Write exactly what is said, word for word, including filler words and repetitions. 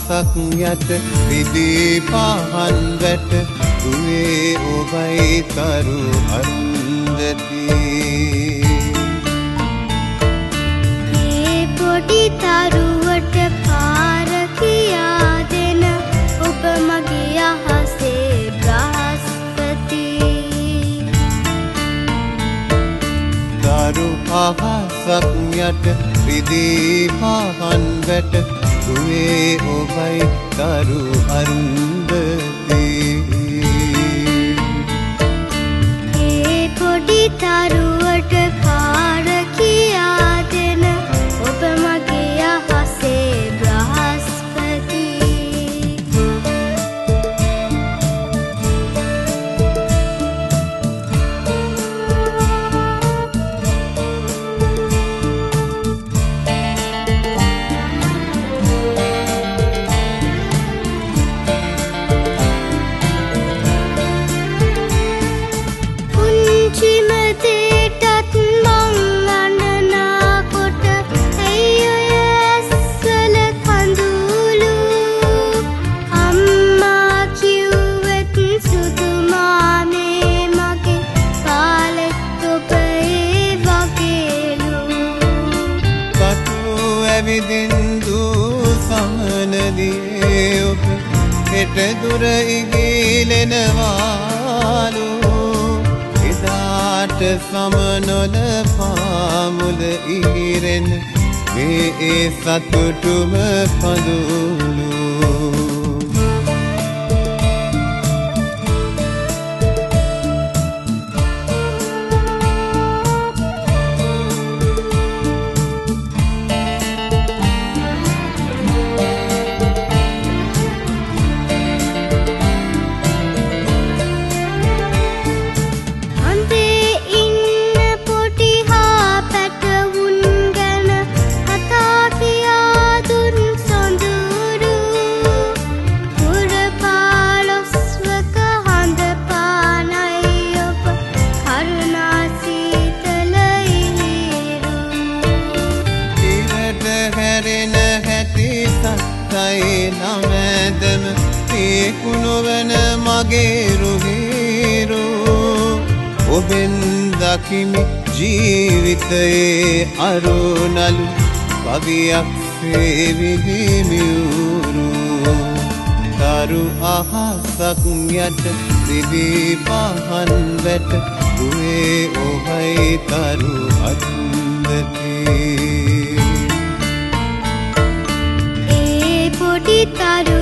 අහසක් යට විදී පහන් වැට දුවේ ඔබයි තරු අරුන්දති ඒ පොඩි තරුවට පාර කියා දෙන ඔබ මගේ අහසේ බ්‍රහස්පති තරු අහසක් යට විදී පහන් වැට දුවේ ඔබයි තරු අරුන්දති ඒ පොඩි තරුවට පාර කියා දෙන ඔබ මගේ අහසේ බ්‍රහස්පති පුංචිම දේටත් මං අනනකොට ඇයි ඔය ඇස්වල කඳුළු අම්මා කිව්වෙත් සුදු මාමේ මගේ කාලෙත් ඔබ ඒ වගේලු කටු ඇවිදින්දු සමනදියේ ඔබ හෙට දුර ඉගිලෙනවාලු එදාට සමනොල පාමුල ඉහිරෙන මේ ඒ සතුටුම පඳුළු අන්තේ ඉන්න පොඩි හා පැටවුන් ගැන කතා කියා දුන් සොඳුරු පුර පාලොස්වක හඳ පානයි ඔබ කරුණා සීතල ඉහිරු ඉරට හැරෙන හැටි සත්තයි නමැදම ඒකුණුවන මගේ රුහිරු ඔබෙන් දකිමි ජීවිතයේ අරුණලු කවියක් සේවිහිමියුරු තරු අහසක් යට රිදී පහන් වැට දුවේ ඔබයි තරු අරුන්දති ඒ පොඩි තරු